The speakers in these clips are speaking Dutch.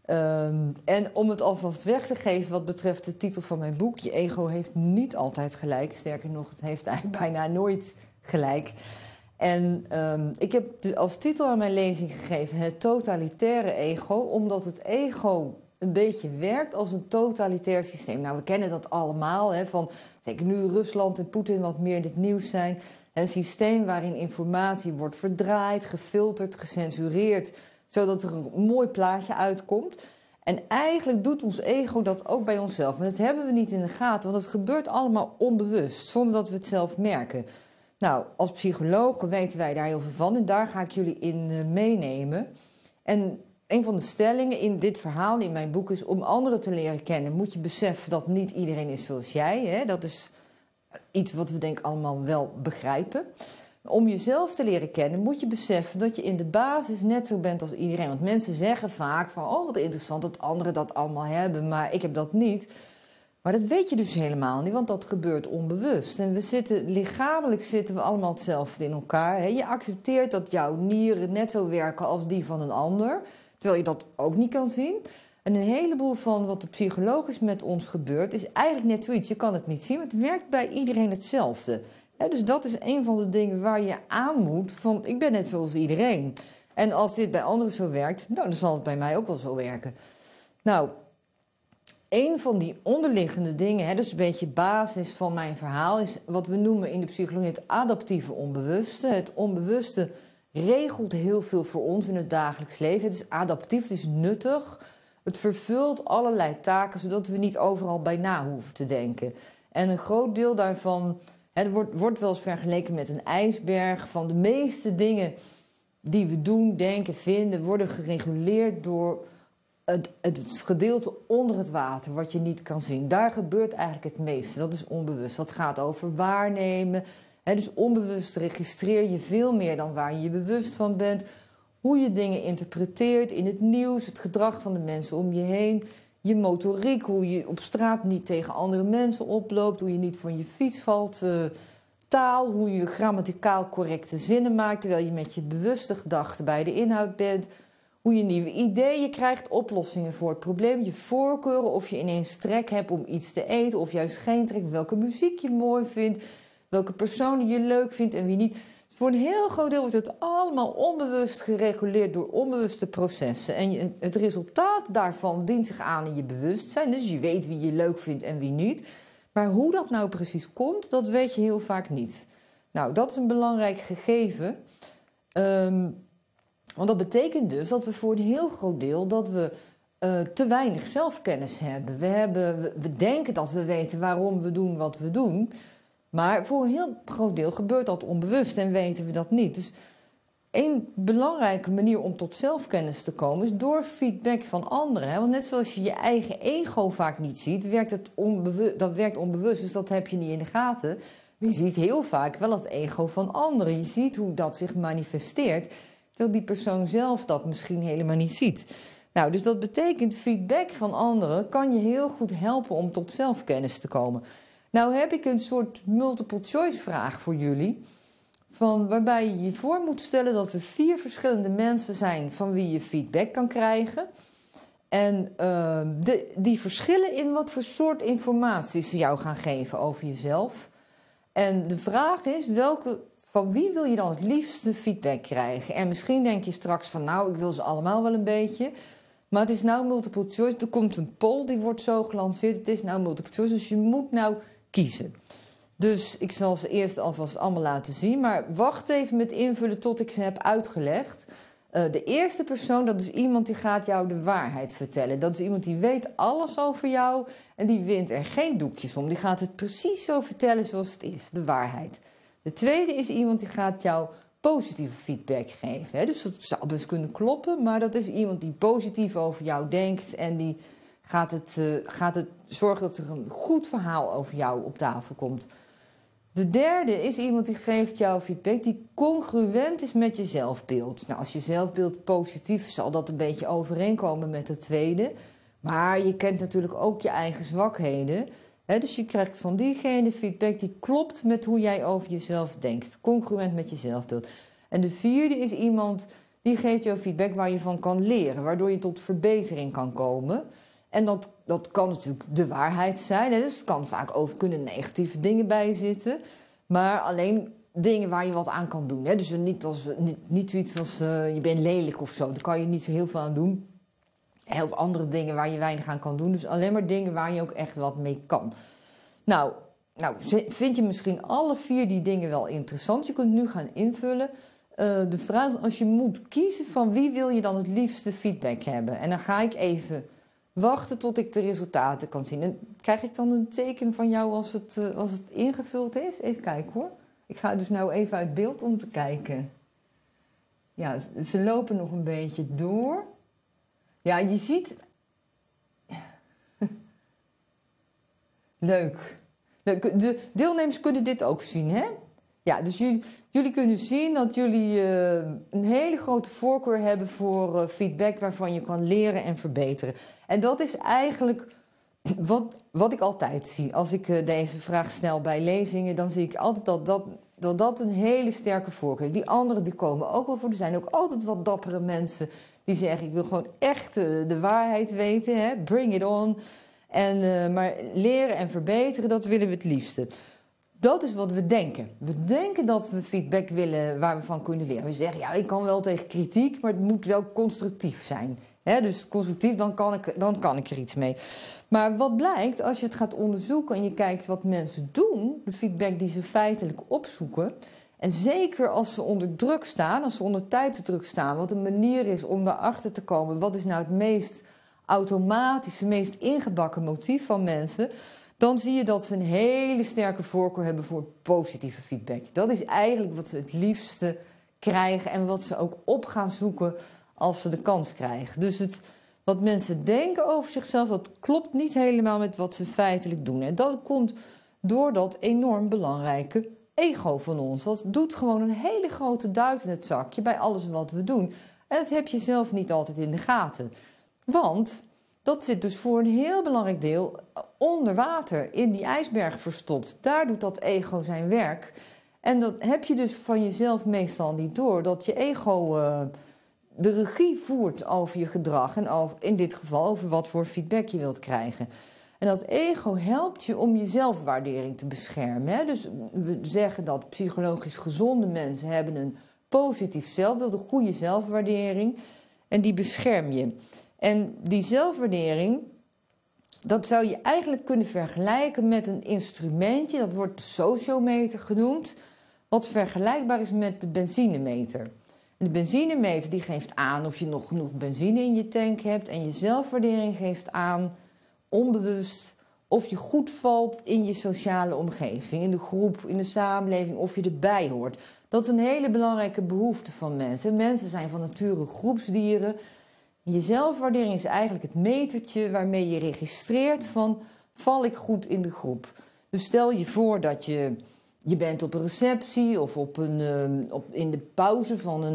En om het alvast weg te geven wat betreft de titel van mijn boek... Je ego heeft niet altijd gelijk. Sterker nog, het heeft eigenlijk bijna nooit gelijk. En ik heb als titel aan mijn lezing gegeven... Het totalitaire ego, omdat het ego een beetje werkt als een totalitair systeem. Nou, we kennen dat allemaal, hè, van zeker nu Rusland en Poetin wat meer in het nieuws zijn. Een systeem waarin informatie wordt verdraaid, gefilterd, gecensureerd... zodat er een mooi plaatje uitkomt. En eigenlijk doet ons ego dat ook bij onszelf. Maar dat hebben we niet in de gaten, want het gebeurt allemaal onbewust... zonder dat we het zelf merken. Nou, als psychologen weten wij daar heel veel van... en daar ga ik jullie in meenemen. En een van de stellingen in dit verhaal, in mijn boek... is om anderen te leren kennen... moet je beseffen dat niet iedereen is zoals jij. Hè? Dat is iets wat we denk ik allemaal wel begrijpen... Om jezelf te leren kennen moet je beseffen dat je in de basis net zo bent als iedereen. Want mensen zeggen vaak van, oh wat interessant dat anderen dat allemaal hebben, maar ik heb dat niet. Maar dat weet je dus helemaal niet, want dat gebeurt onbewust. En lichamelijk zitten we allemaal hetzelfde in elkaar. Hè? Je accepteert dat jouw nieren net zo werken als die van een ander, terwijl je dat ook niet kan zien. En een heleboel van wat er psychologisch met ons gebeurt is eigenlijk net zoiets. Je kan het niet zien, maar het werkt bij iedereen hetzelfde. Dus dat is een van de dingen waar je aan moet, van ik ben net zoals iedereen. En als dit bij anderen zo werkt, nou, dan zal het bij mij ook wel zo werken. Nou, een van die onderliggende dingen, dus een beetje basis van mijn verhaal, is wat we noemen in de psychologie het adaptieve onbewuste. Het onbewuste regelt heel veel voor ons in het dagelijks leven. Het is adaptief, het is nuttig. Het vervult allerlei taken, zodat we niet overal bij na hoeven te denken. En een groot deel daarvan... Het wordt wel eens vergeleken met een ijsberg. Van de meeste dingen die we doen, denken, vinden... worden gereguleerd door het gedeelte onder het water... wat je niet kan zien. Daar gebeurt eigenlijk het meeste. Dat is onbewust. Dat gaat over waarnemen. Dus onbewust registreer je veel meer dan waar je je bewust van bent. Hoe je dingen interpreteert in het nieuws... het gedrag van de mensen om je heen... Je motoriek, hoe je op straat niet tegen andere mensen oploopt... hoe je niet van je fiets valt, taal... hoe je grammaticaal correcte zinnen maakt... terwijl je met je bewuste gedachten bij de inhoud bent... hoe je nieuwe ideeën krijgt, oplossingen voor het probleem... je voorkeuren, of je ineens trek hebt om iets te eten... of juist geen trek, welke muziek je mooi vindt... welke personen je leuk vindt en wie niet... Voor een heel groot deel wordt het allemaal onbewust gereguleerd door onbewuste processen. En het resultaat daarvan dient zich aan in je bewustzijn. Dus je weet wie je leuk vindt en wie niet. Maar hoe dat nou precies komt, dat weet je heel vaak niet. Nou, dat is een belangrijk gegeven. Want dat betekent dus dat we voor een heel groot deel dat we te weinig zelfkennis hebben. We denken dat we weten waarom we doen wat we doen... Maar voor een heel groot deel gebeurt dat onbewust en weten we dat niet. Dus één belangrijke manier om tot zelfkennis te komen is door feedback van anderen. Want net zoals je je eigen ego vaak niet ziet, dat werkt onbewust, dus dat heb je niet in de gaten. Maar je ziet heel vaak wel het ego van anderen. Je ziet hoe dat zich manifesteert, terwijl die persoon zelf dat misschien helemaal niet ziet. Nou, dus dat betekent feedback van anderen kan je heel goed helpen om tot zelfkennis te komen. Nou heb ik een soort multiple choice vraag voor jullie. Waarbij je je voor moet stellen dat er 4 verschillende mensen zijn van wie je feedback kan krijgen. En die verschillen in wat voor soort informatie ze jou gaan geven over jezelf. En de vraag is, van wie wil je dan het liefste feedback krijgen? En misschien denk je straks van, nou, ik wil ze allemaal wel een beetje... Maar het is nou multiple choice. Er komt een poll, die wordt zo gelanceerd. Het is nou multiple choice, dus je moet nou kiezen. Dus ik zal ze eerst alvast allemaal laten zien. Maar wacht even met invullen tot ik ze heb uitgelegd. De eerste persoon, dat is iemand die gaat jou de waarheid vertellen. Dat is iemand die weet alles over jou en die wint er geen doekjes om. Die gaat het precies zo vertellen zoals het is, de waarheid. De tweede is iemand die gaat jou positieve feedback geven. Hè? Dus dat zou best kunnen kloppen, maar dat is iemand die positief over jou denkt en die gaat het zorgen dat er een goed verhaal over jou op tafel komt. De derde is iemand die geeft jou feedback die congruent is met je zelfbeeld. Nou, als je zelfbeeld positief zal dat een beetje overeenkomen met de tweede. Maar je kent natuurlijk ook je eigen zwakheden. Dus je krijgt van diegene feedback die klopt met hoe jij over jezelf denkt. Congruent met je zelfbeeld. En de vierde is iemand die geeft jou feedback waar je van kan leren, waardoor je tot verbetering kan komen. En dat kan natuurlijk de waarheid zijn. Hè? Dus het kan vaak kunnen negatieve dingen bij zitten. Maar alleen dingen waar je wat aan kan doen. Hè? Dus niet zoiets als je bent lelijk of zo. Daar kan je niet zo heel veel aan doen. Of andere dingen waar je weinig aan kan doen. Dus alleen maar dingen waar je ook echt wat mee kan. Nou, vind je misschien alle 4 die dingen wel interessant? Je kunt nu gaan invullen. De vraag is, als je moet kiezen van wie wil je dan het liefste feedback hebben? En dan ga ik even wachten tot ik de resultaten kan zien. En krijg ik dan een teken van jou als het ingevuld is? Even kijken hoor. Ik ga dus nou even uit beeld om te kijken. Ja, ze lopen nog een beetje door. Ja, je ziet... Leuk. De deelnemers kunnen dit ook zien, hè? Ja, dus jullie kunnen zien dat jullie een hele grote voorkeur hebben voor feedback waarvan je kan leren en verbeteren. En dat is eigenlijk wat ik altijd zie. Als ik deze vraag stel bij lezingen, dan zie ik altijd dat een hele sterke voorkeur is. Die anderen die komen ook wel voor. Er zijn ook altijd wat dappere mensen die zeggen, ik wil gewoon echt de waarheid weten. Hè? Bring it on. Maar leren en verbeteren, dat willen we het liefste. Dat is wat we denken. We denken dat we feedback willen waar we van kunnen leren. We zeggen, ja, ik kan wel tegen kritiek, maar het moet wel constructief zijn. Dus constructief, dan kan ik er iets mee. Maar wat blijkt, als je het gaat onderzoeken en je kijkt wat mensen doen, de feedback die ze feitelijk opzoeken, en zeker als ze onder druk staan, als ze onder tijdsdruk staan, wat een manier is om daarachter te komen, wat is nou het meest automatische, meest ingebakken motief van mensen, dan zie je dat ze een hele sterke voorkeur hebben voor positieve feedback. Dat is eigenlijk wat ze het liefste krijgen en wat ze ook op gaan zoeken als ze de kans krijgen. Dus wat mensen denken over zichzelf, dat klopt niet helemaal met wat ze feitelijk doen. En dat komt door dat enorm belangrijke ego van ons. Dat doet gewoon een hele grote duit in het zakje bij alles wat we doen. En dat heb je zelf niet altijd in de gaten. Want dat zit dus voor een heel belangrijk deel onder water, in die ijsberg verstopt. Daar doet dat ego zijn werk. En dat heb je dus van jezelf meestal niet door. Dat je ego de regie voert over je gedrag. En in dit geval over wat voor feedback je wilt krijgen. En dat ego helpt je om je zelfwaardering te beschermen. Hè? Dus we zeggen dat psychologisch gezonde mensen hebben een positief zelfbeeld, een goede zelfwaardering. En die bescherm je. En die zelfwaardering, dat zou je eigenlijk kunnen vergelijken met een instrumentje, dat wordt de sociometer genoemd, wat vergelijkbaar is met de benzinemeter. En de benzinemeter die geeft aan of je nog genoeg benzine in je tank hebt en je zelfwaardering geeft aan, onbewust, of je goed valt in je sociale omgeving, in de groep, in de samenleving, of je erbij hoort. Dat is een hele belangrijke behoefte van mensen. Mensen zijn van nature groepsdieren. Je zelfwaardering is eigenlijk het metertje waarmee je registreert van, val ik goed in de groep? Dus stel je voor dat je bent op een receptie of in de pauze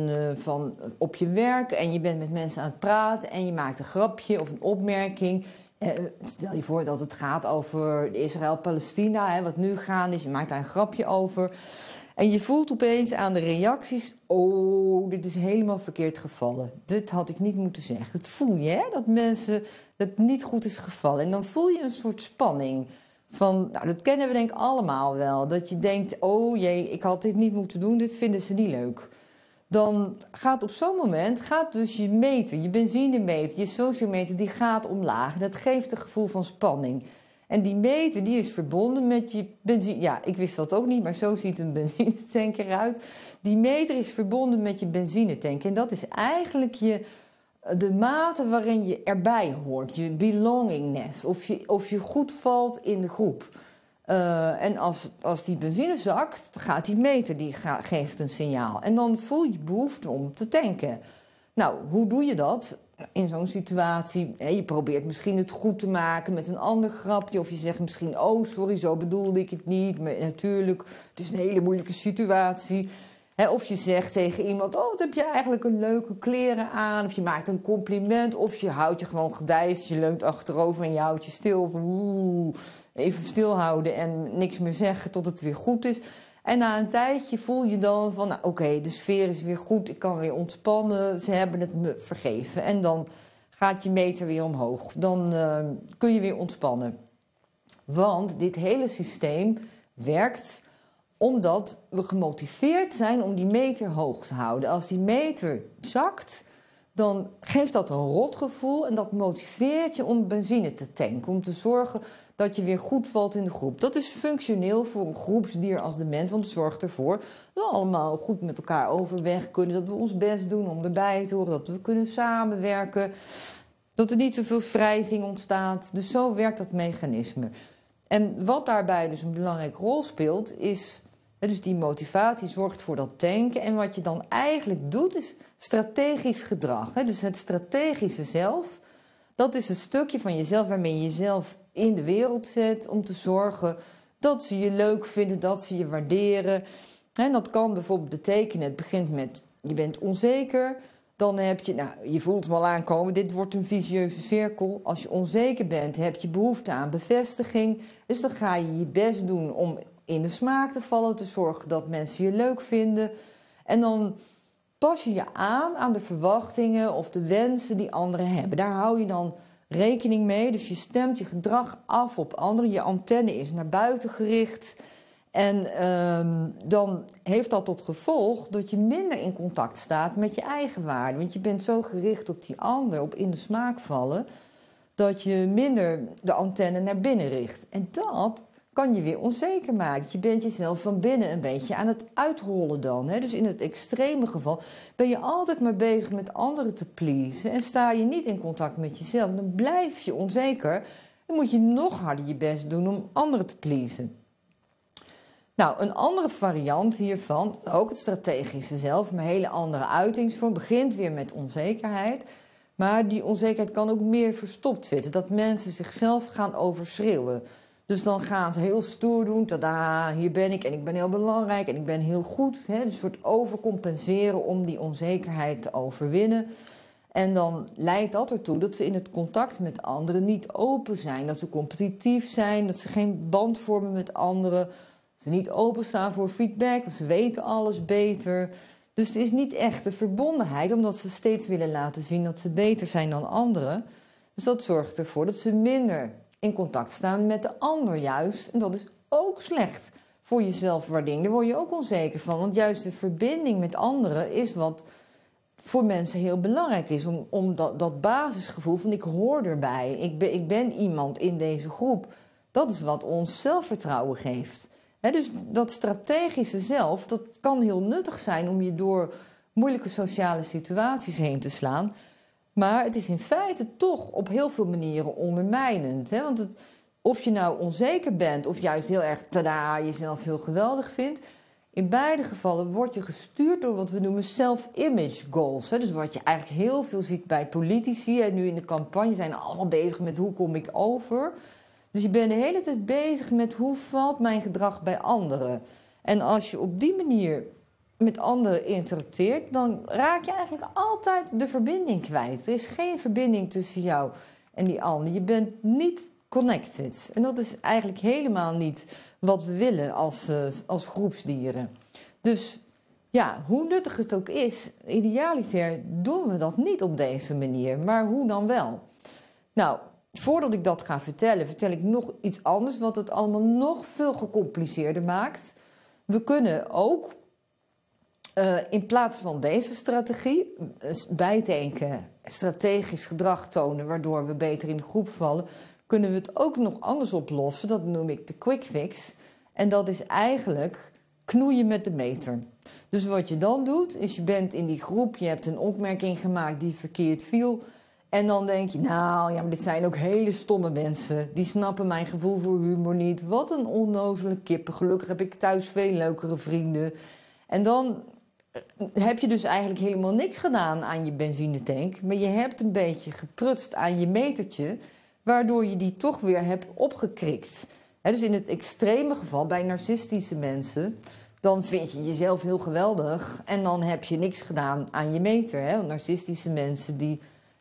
op je werk en je bent met mensen aan het praten en je maakt een grapje of een opmerking. Stel je voor dat het gaat over Israël-Palestina, wat nu gaande is, je maakt daar een grapje over. En je voelt opeens aan de reacties, oh, dit is helemaal verkeerd gevallen. Dit had ik niet moeten zeggen. Dat voel je, hè? Dat mensen het niet goed is gevallen. En dan voel je een soort spanning. Dat kennen we denk ik allemaal wel. Dat je denkt, oh jee, ik had dit niet moeten doen, dit vinden ze niet leuk. Dan gaat op zo'n moment, dus je meter, je benzinemeter, je sociometer, die gaat omlaag. Dat geeft een gevoel van spanning. En die meter die is verbonden met je benzine. Ja, ik wist dat ook niet, maar zo ziet een benzinetank eruit. Die meter is verbonden met je benzinetank. En dat is eigenlijk de mate waarin je erbij hoort. Je belongingness. Of je goed valt in de groep. En als die benzine zakt, gaat die meter, geeft een signaal. En dan voel je behoefte om te tanken. Nou, hoe doe je dat? In zo'n situatie, je probeert misschien het goed te maken met een ander grapje. Of je zegt misschien, oh sorry, zo bedoelde ik het niet. Maar natuurlijk, het is een hele moeilijke situatie. Of je zegt tegen iemand, oh wat heb je eigenlijk een leuke kleren aan. Of je maakt een compliment. Of je houdt je gewoon gedijst, je leunt achterover en je houdt je stil. Even stilhouden en niks meer zeggen tot het weer goed is. En na een tijdje voel je dan van, nou, oké, de sfeer is weer goed, ik kan weer ontspannen, ze hebben het me vergeven. En dan gaat je meter weer omhoog. Dan kun je weer ontspannen. Want dit hele systeem werkt omdat we gemotiveerd zijn om die meter hoog te houden. Als die meter zakt, dan geeft dat een rotgevoel en dat motiveert je om benzine te tanken. Om te zorgen dat je weer goed valt in de groep. Dat is functioneel voor een groepsdier als de mens, want het zorgt ervoor dat we allemaal goed met elkaar overweg kunnen. Dat we ons best doen om erbij te horen, dat we kunnen samenwerken. Dat er niet zoveel wrijving ontstaat. Dus zo werkt dat mechanisme. En wat daarbij dus een belangrijke rol speelt, is dus die motivatie zorgt voor dat tanken. En wat je dan eigenlijk doet, is strategisch gedrag. Dus het strategische zelf, dat is een stukje van jezelf waarmee je jezelf in de wereld zet om te zorgen dat ze je leuk vinden, dat ze je waarderen. En dat kan bijvoorbeeld betekenen, het begint met je bent onzeker. Dan heb je, nou, je voelt hem al aankomen, dit wordt een vicieuze cirkel. Als je onzeker bent, heb je behoefte aan bevestiging. Dus dan ga je je best doen om in de smaak te vallen, te zorgen dat mensen je leuk vinden. En dan pas je je aan de verwachtingen of de wensen die anderen hebben. Daar hou je dan rekening mee. Dus je stemt je gedrag af op anderen. Je antenne is naar buiten gericht. En dan heeft dat tot gevolg dat je minder in contact staat met je eigen waarde. Want je bent zo gericht op die ander, op in de smaak vallen, dat je minder de antenne naar binnen richt. En dat kan je weer onzeker maken. Je bent jezelf van binnen een beetje aan het uithollen dan. Hè? Dus in het extreme geval ben je altijd maar bezig met anderen te pleasen en sta je niet in contact met jezelf. Dan blijf je onzeker en moet je nog harder je best doen om anderen te pleasen. Nou, een andere variant hiervan, ook het strategische zelf, maar een hele andere uitingsvorm, begint weer met onzekerheid. Maar die onzekerheid kan ook meer verstopt zitten, dat mensen zichzelf gaan overschreeuwen. Dus dan gaan ze heel stoer doen, tada, hier ben ik en ik ben heel belangrijk en ik ben heel goed. Hè? Dus een soort overcompenseren om die onzekerheid te overwinnen. En dan leidt dat ertoe dat ze in het contact met anderen niet open zijn. Dat ze competitief zijn, dat ze geen band vormen met anderen. Ze niet openstaan voor feedback, want ze weten alles beter. Dus het is niet echt de verbondenheid, omdat ze steeds willen laten zien dat ze beter zijn dan anderen. Dus dat zorgt ervoor dat ze minder in contact staan met de ander juist. En dat is ook slecht voor je zelfwaardering. Daar word je ook onzeker van. Want juist de verbinding met anderen is wat voor mensen heel belangrijk is. Om dat basisgevoel van ik hoor erbij. Ik ben iemand in deze groep. Dat is wat ons zelfvertrouwen geeft. Dus dat strategische zelf, dat kan heel nuttig zijn om je door moeilijke sociale situaties heen te slaan. Maar het is in feite toch op heel veel manieren ondermijnend. Want of je nou onzeker bent of juist heel erg tada, jezelf heel geweldig vindt. In beide gevallen word je gestuurd door wat we noemen self-image goals. Dus wat je eigenlijk heel veel ziet bij politici. En nu in de campagne zijn allemaal bezig met hoe kom ik over. Dus je bent de hele tijd bezig met hoe valt mijn gedrag bij anderen. En als je op die manier met anderen interacteert, dan raak je eigenlijk altijd de verbinding kwijt. Er is geen verbinding tussen jou en die ander. Je bent niet connected. En dat is eigenlijk helemaal niet wat we willen als groepsdieren. Dus ja, hoe nuttig het ook is, idealiter doen we dat niet op deze manier. Maar hoe dan wel? Nou, voordat ik dat ga vertellen, vertel ik nog iets anders wat het allemaal nog veel gecompliceerder maakt. We kunnen ook in plaats van deze strategie, bijdenken, strategisch gedrag tonen, waardoor we beter in de groep vallen, kunnen we het ook nog anders oplossen. Dat noem ik de quick fix. En dat is eigenlijk knoeien met de meter. Dus wat je dan doet, is je bent in die groep, je hebt een opmerking gemaakt die verkeerd viel. En dan denk je, nou ja, maar dit zijn ook hele stomme mensen. Die snappen mijn gevoel voor humor niet. Wat een onnozele kippen. Gelukkig heb ik thuis veel leukere vrienden. En dan heb je dus eigenlijk helemaal niks gedaan aan je benzinetank. Maar je hebt een beetje geprutst aan je metertje, waardoor je die toch weer hebt opgekrikt. Dus in het extreme geval, bij narcistische mensen, dan vind je jezelf heel geweldig en dan heb je niks gedaan aan je meter. Want narcistische mensen die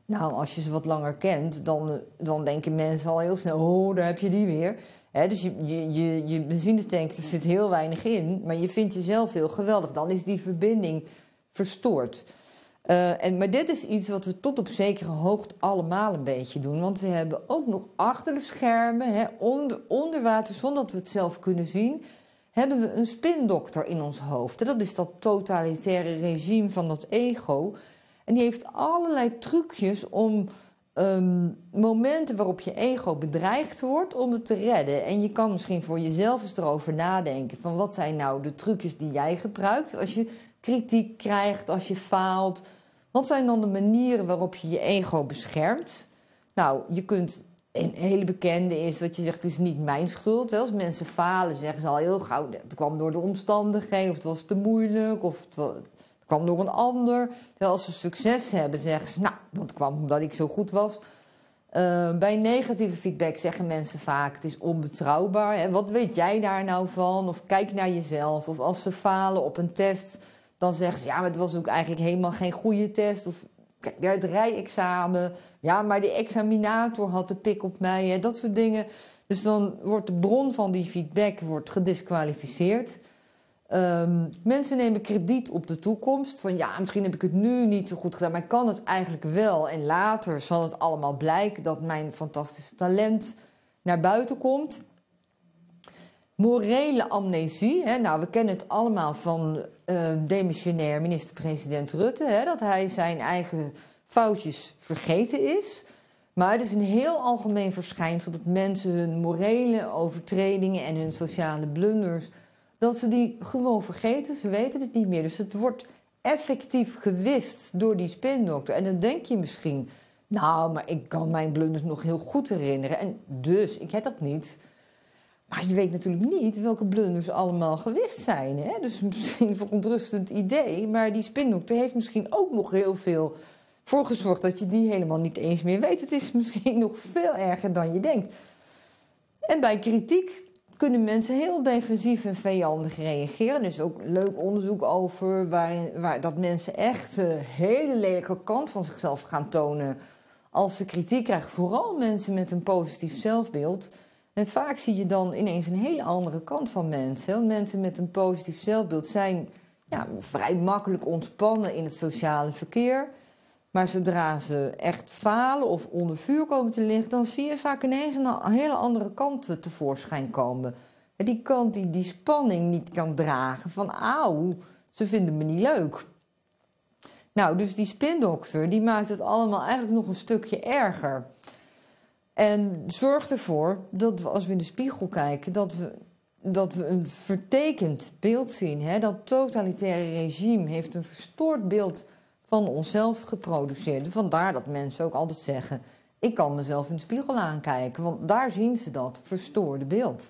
Nou, als je ze wat langer kent, dan denken mensen al heel snel, oh, daar heb je die weer. Dus je benzinetank, er zit heel weinig in, maar je vindt jezelf heel geweldig. Dan is die verbinding verstoord. Maar dit is iets wat we tot op zekere hoogte allemaal een beetje doen. Want we hebben ook nog achter de schermen, onder water, zonder dat we het zelf kunnen zien, hebben we een spindokter in ons hoofd. En dat is dat totalitaire regime van dat ego. En die heeft allerlei trucjes om momenten waarop je ego bedreigd wordt, om het te redden. En je kan misschien voor jezelf eens erover nadenken van wat zijn nou de trucjes die jij gebruikt als je kritiek krijgt, als je faalt. Wat zijn dan de manieren waarop je je ego beschermt? Nou, je kunt, een hele bekende is dat je zegt, het is niet mijn schuld. Als mensen falen, zeggen ze al heel gauw, het kwam door de omstandigheden, of het was te moeilijk, of het kwam door een ander. Terwijl als ze succes hebben, zeggen ze, nou, dat kwam omdat ik zo goed was. Bij negatieve feedback zeggen mensen vaak, het is onbetrouwbaar. En wat weet jij daar nou van? Of kijk naar jezelf. Of als ze falen op een test, dan zeggen ze, ja, maar het was ook eigenlijk helemaal geen goede test. Of kijk naar het rijexamen. Ja, maar die examinator had de pik op mij. Hè, dat soort dingen. Dus dan wordt de bron van die feedback gedisqualificeerd. Mensen nemen krediet op de toekomst. Van ja, misschien heb ik het nu niet zo goed gedaan, maar ik kan het eigenlijk wel. En later zal het allemaal blijken dat mijn fantastische talent naar buiten komt. Morele amnesie. Nou, we kennen het allemaal van demissionair minister-president Rutte. Dat hij zijn eigen foutjes vergeten is. Maar het is een heel algemeen verschijnsel dat mensen hun morele overtredingen en hun sociale blunders, dat ze die gewoon vergeten, ze weten het niet meer. Dus het wordt effectief gewist door die spindokter. En dan denk je misschien, nou, maar ik kan mijn blunders nog heel goed herinneren. En dus, ik heb dat niet. Maar je weet natuurlijk niet welke blunders allemaal gewist zijn. Hè? Dus misschien een verontrustend idee. Maar die spindokter heeft misschien ook nog heel veel voor gezorgd dat je die helemaal niet eens meer weet. Het is misschien nog veel erger dan je denkt. En bij kritiek kunnen mensen heel defensief en vijandig reageren. Er is ook leuk onderzoek over waar dat mensen echt een hele lelijke kant van zichzelf gaan tonen als ze kritiek krijgen. Vooral mensen met een positief zelfbeeld. En vaak zie je dan ineens een hele andere kant van mensen. Want mensen met een positief zelfbeeld zijn vrij makkelijk ontspannen in het sociale verkeer. Maar zodra ze echt falen of onder vuur komen te liggen, dan zie je vaak ineens een hele andere kant tevoorschijn komen. En die kant die spanning niet kan dragen van auw, ze vinden me niet leuk. Nou, dus die spindokter die maakt het allemaal eigenlijk nog een stukje erger. En zorgt ervoor dat we als we in de spiegel kijken, dat we een vertekend beeld zien. Hè? Dat totalitaire regime heeft een verstoord beeld van onszelf geproduceerd. Vandaar dat mensen ook altijd zeggen, ik kan mezelf in de spiegel aankijken. Want daar zien ze dat verstoorde beeld.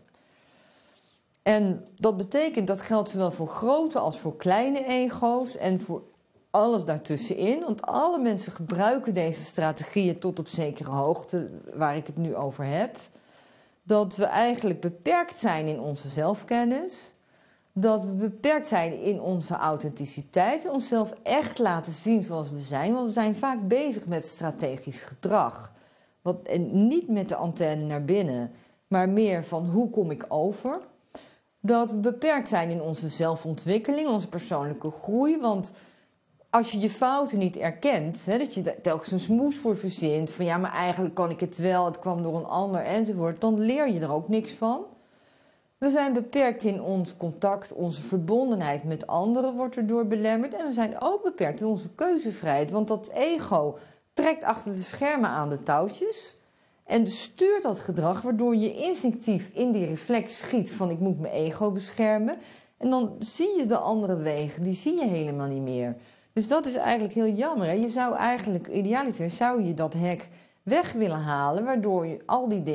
En dat betekent, dat geldt zowel voor grote als voor kleine ego's en voor alles daartussenin. Want alle mensen gebruiken deze strategieën tot op zekere hoogte, waar ik het nu over heb. Dat we eigenlijk beperkt zijn in onze zelfkennis. Dat we beperkt zijn in onze authenticiteit. Onszelf echt laten zien zoals we zijn. Want we zijn vaak bezig met strategisch gedrag. En niet met de antenne naar binnen, maar meer van hoe kom ik over. Dat we beperkt zijn in onze zelfontwikkeling, onze persoonlijke groei. Want als je je fouten niet erkent, dat je daar telkens een smoes voor verzint, van ja, maar eigenlijk kan ik het wel, het kwam door een ander enzovoort, dan leer je er ook niks van. We zijn beperkt in ons contact, onze verbondenheid met anderen wordt erdoor belemmerd. En we zijn ook beperkt in onze keuzevrijheid, want dat ego trekt achter de schermen aan de touwtjes en stuurt dat gedrag, waardoor je instinctief in die reflex schiet van ik moet mijn ego beschermen. En dan zie je de andere wegen, die zie je helemaal niet meer. Dus dat is eigenlijk heel jammer. Hè? Je zou eigenlijk, idealiter, zou je dat hek weg willen halen, waardoor je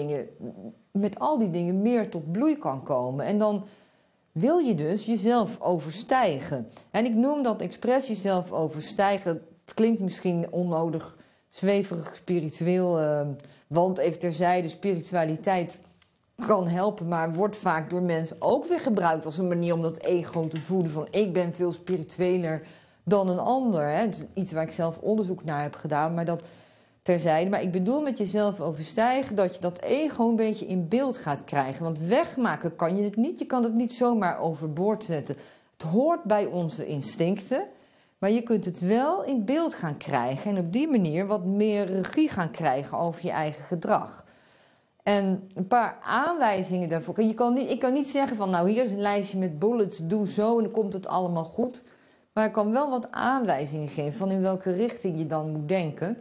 met al die dingen meer tot bloei kan komen. En dan wil je dus jezelf overstijgen. En ik noem dat expres jezelf overstijgen. Het klinkt misschien onnodig zweverig spiritueel, want even terzijde, spiritualiteit kan helpen, maar wordt vaak door mensen ook weer gebruikt als een manier om dat ego te voeden van ik ben veel spiritueler dan een ander. Hè. Het is iets waar ik zelf onderzoek naar heb gedaan, maar dat terzijde. Maar ik bedoel met jezelf overstijgen dat je dat ego een beetje in beeld gaat krijgen. Want wegmaken kan je het niet. Je kan het niet zomaar overboord zetten. Het hoort bij onze instincten. Maar je kunt het wel in beeld gaan krijgen. En op die manier wat meer regie gaan krijgen over je eigen gedrag. En een paar aanwijzingen daarvoor. Ik kan niet zeggen van nou hier is een lijstje met bullets, doe zo en dan komt het allemaal goed. Maar ik kan wel wat aanwijzingen geven van in welke richting je dan moet denken.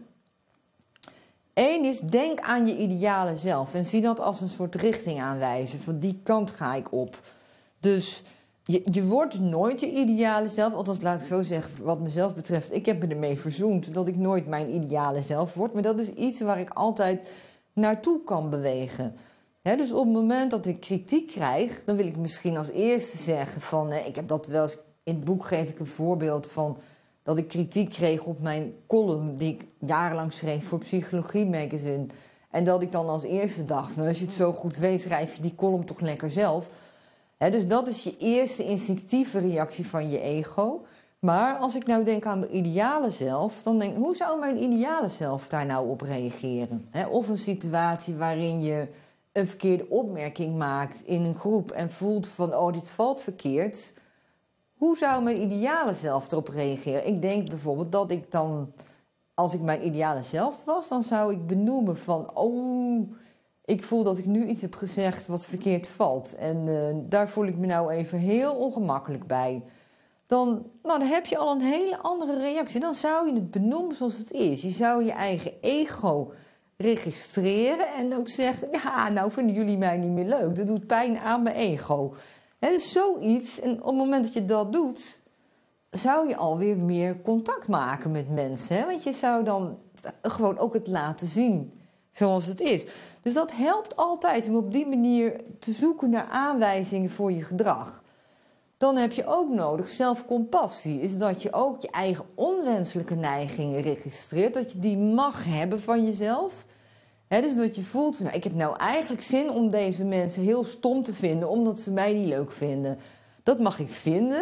Eén is, denk aan je ideale zelf en zie dat als een soort richting aanwijzen. Van die kant ga ik op. Dus je wordt nooit je ideale zelf, althans laat ik zo zeggen wat mezelf betreft. Ik heb me ermee verzoend dat ik nooit mijn ideale zelf word. Maar dat is iets waar ik altijd naartoe kan bewegen. Dus op het moment dat ik kritiek krijg, dan wil ik misschien als eerste zeggen van, ik heb dat wel eens, in het boek geef ik een voorbeeld van dat ik kritiek kreeg op mijn column die ik jarenlang schreef voor Psychologie Magazine. En dat ik dan als eerste dacht, nou, als je het zo goed weet, schrijf je die column toch lekker zelf. Dus dat is je eerste instinctieve reactie van je ego. Maar als ik nou denk aan mijn ideale zelf, dan denk ik, hoe zou mijn ideale zelf daar nou op reageren? Of een situatie waarin je een verkeerde opmerking maakt in een groep en voelt van, oh, dit valt verkeerd. Hoe zou mijn ideale zelf erop reageren? Ik denk bijvoorbeeld dat ik dan, als ik mijn ideale zelf was, dan zou ik benoemen van, oh, ik voel dat ik nu iets heb gezegd wat verkeerd valt. En daar voel ik me nou even heel ongemakkelijk bij. Dan heb je al een hele andere reactie. Dan zou je het benoemen zoals het is. Je zou je eigen ego registreren en ook zeggen, ja, nou vinden jullie mij niet meer leuk. Dat doet pijn aan mijn ego. Dus zoiets, en op het moment dat je dat doet, zou je alweer meer contact maken met mensen. Want je zou dan gewoon ook het laten zien zoals het is. Dus dat helpt altijd om op die manier te zoeken naar aanwijzingen voor je gedrag. Dan heb je ook nodig zelfcompassie. Is dat je ook je eigen onwenselijke neigingen registreert. Dat je die mag hebben van jezelf. Dus dat je voelt van, nou, ik heb nou eigenlijk zin om deze mensen heel stom te vinden, omdat ze mij niet leuk vinden. Dat mag ik vinden.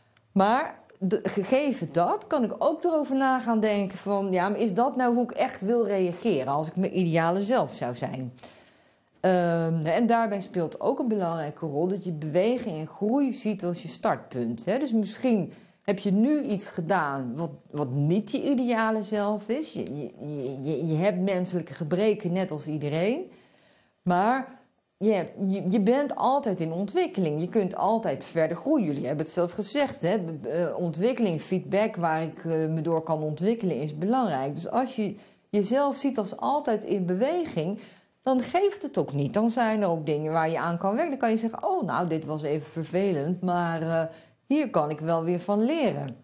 Maar gegeven dat, kan ik ook erover na gaan denken van, ja, maar is dat nou hoe ik echt wil reageren als ik mijn ideale zelf zou zijn? En daarbij speelt ook een belangrijke rol dat je beweging en groei ziet als je startpunt. Dus misschien heb je nu iets gedaan wat niet je ideale zelf is. Je hebt menselijke gebreken net als iedereen. Maar je bent altijd in ontwikkeling. Je kunt altijd verder groeien. Jullie hebben het zelf gezegd. Ontwikkeling, feedback waar ik me door kan ontwikkelen is belangrijk. Dus als je jezelf ziet als altijd in beweging, dan geeft het ook niet. Dan zijn er ook dingen waar je aan kan werken. Dan kan je zeggen, oh nou, dit was even vervelend, maar hier kan ik wel weer van leren.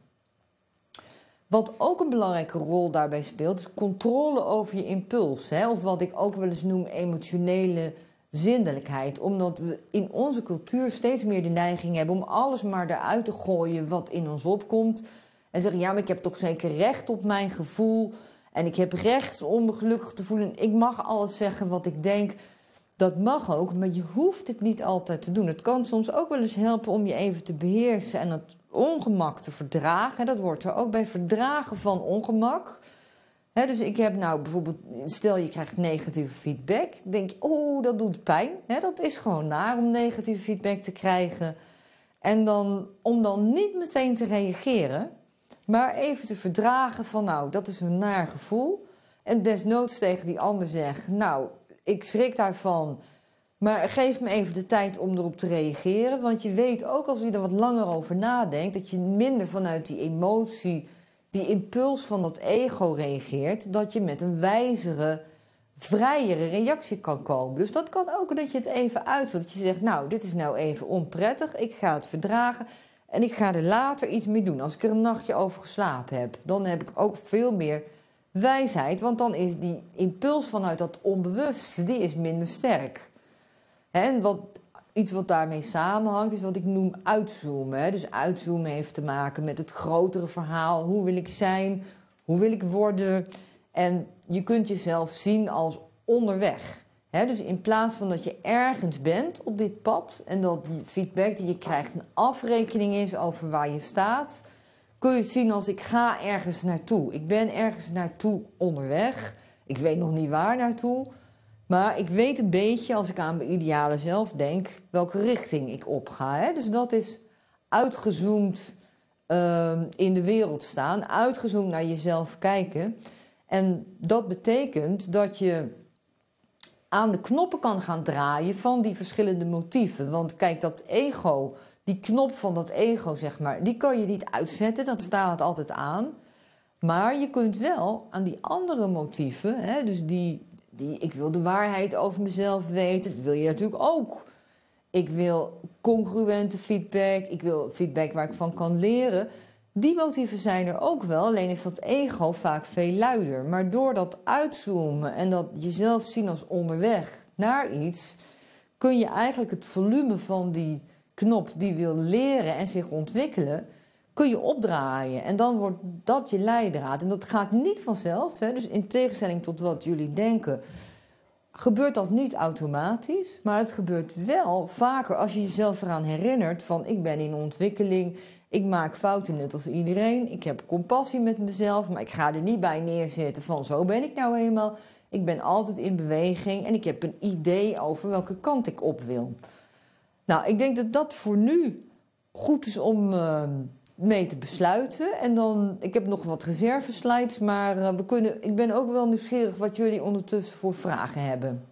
Wat ook een belangrijke rol daarbij speelt, is controle over je impuls. Of wat ik ook wel eens noem emotionele zindelijkheid. Omdat we in onze cultuur steeds meer de neiging hebben om alles maar eruit te gooien wat in ons opkomt. En zeggen, ja, maar ik heb toch zeker recht op mijn gevoel. En ik heb recht om me gelukkig te voelen. Ik mag alles zeggen wat ik denk. Dat mag ook, maar je hoeft het niet altijd te doen. Het kan soms ook wel eens helpen om je even te beheersen en het ongemak te verdragen. Dat hoort er ook bij, verdragen van ongemak. Dus ik heb nou bijvoorbeeld, stel je krijgt negatieve feedback. Dan denk je, oh, dat doet pijn. Dat is gewoon naar om negatieve feedback te krijgen. En dan, om dan niet meteen te reageren, maar even te verdragen van, nou, dat is een naar gevoel. En desnoods tegen die ander zeggen, nou, ik schrik daarvan, maar geef me even de tijd om erop te reageren. Want je weet ook, als je er wat langer over nadenkt, dat je minder vanuit die emotie, die impuls van dat ego reageert, dat je met een wijzere, vrijere reactie kan komen. Dus dat kan ook dat je het even uitvoert. Dat je zegt, nou, dit is nou even onprettig, ik ga het verdragen en ik ga er later iets mee doen. Als ik er een nachtje over geslapen heb, dan heb ik ook veel meer wijsheid, want dan is die impuls vanuit dat onbewuste, die is minder sterk. En iets wat daarmee samenhangt, is wat ik noem uitzoomen. Dus uitzoomen heeft te maken met het grotere verhaal. Hoe wil ik zijn? Hoe wil ik worden? En je kunt jezelf zien als onderweg. Dus in plaats van dat je ergens bent op dit pad en dat die feedback die je krijgt een afrekening is over waar je staat, kun je het zien als ik ga ergens naartoe. Ik ben ergens naartoe onderweg. Ik weet nog niet waar naartoe. Maar ik weet een beetje, als ik aan mijn ideale zelf denk, welke richting ik op ga. Hè? Dus dat is uitgezoomd in de wereld staan. Uitgezoomd naar jezelf kijken. En dat betekent dat je aan de knoppen kan gaan draaien van die verschillende motieven. Want kijk, dat ego, die knop van dat ego, zeg maar, die kan je niet uitzetten. Dat staat altijd aan. Maar je kunt wel aan die andere motieven, hè, dus die ik wil de waarheid over mezelf weten, dat wil je natuurlijk ook. Ik wil congruente feedback, ik wil feedback waar ik van kan leren. Die motieven zijn er ook wel, alleen is dat ego vaak veel luider. Maar door dat uitzoomen en dat jezelf zien als onderweg naar iets, kun je eigenlijk het volume van die knop die wil leren en zich ontwikkelen, kun je opdraaien. En dan wordt dat je leidraad. En dat gaat niet vanzelf. Hè? Dus in tegenstelling tot wat jullie denken, gebeurt dat niet automatisch. Maar het gebeurt wel vaker als je jezelf eraan herinnert van ik ben in ontwikkeling. Ik maak fouten net als iedereen. Ik heb compassie met mezelf. Maar ik ga er niet bij neerzitten van zo ben ik nou eenmaal. Ik ben altijd in beweging. En ik heb een idee over welke kant ik op wil. Nou, ik denk dat dat voor nu goed is om mee te besluiten. En dan, ik heb nog wat reserveslides, maar ik ben ook wel nieuwsgierig wat jullie ondertussen voor vragen hebben.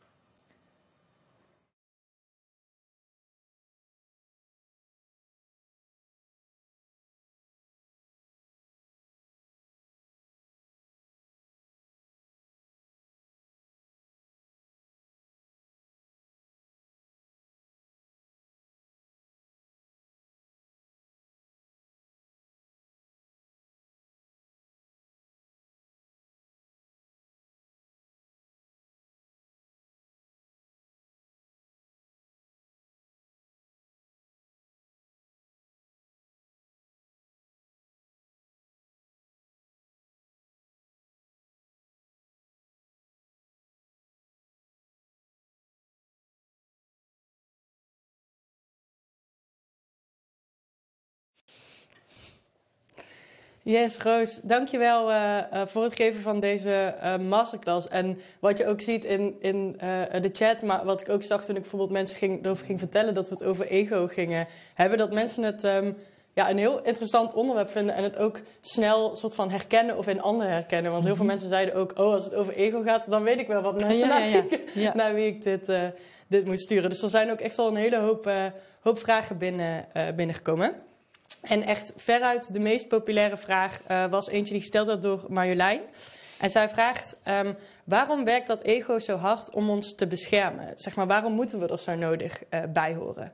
Yes, Roos, dankjewel voor het geven van deze masterclass. En wat je ook ziet in de chat, maar wat ik ook zag toen ik bijvoorbeeld mensen erover ging vertellen dat we het over ego gingen hebben, dat mensen het een heel interessant onderwerp vinden en het ook snel soort van herkennen of in anderen herkennen. Want heel veel mensen zeiden ook, als het over ego gaat, dan weet ik wel wat mensen naar wie ik dit moet sturen. Dus er zijn ook echt al een hele hoop vragen binnengekomen. En echt veruit de meest populaire vraag was eentje die gesteld werd door Marjolein. En zij vraagt, waarom werkt dat ego zo hard om ons te beschermen? Zeg maar, waarom moeten we er zo nodig bij horen?